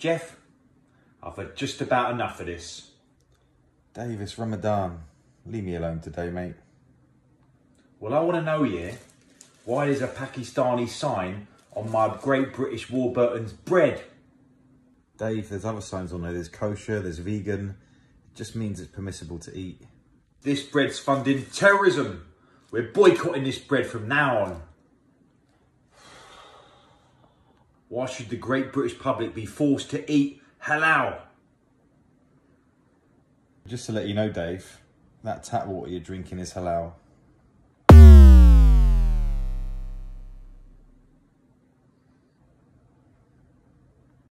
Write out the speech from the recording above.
Jeff, I've had just about enough of this. Dave, it's Ramadan. Leave me alone today, mate. Well, I want to know, yeah, why there's a Pakistani sign on my Great British Warburtons bread? Dave, there's other signs on there. There's kosher, there's vegan. It just means it's permissible to eat. This bread's funding terrorism. We're boycotting this bread from now on. Why should the great British public be forced to eat halal? Just to let you know, Dave, that tap water you're drinking is halal.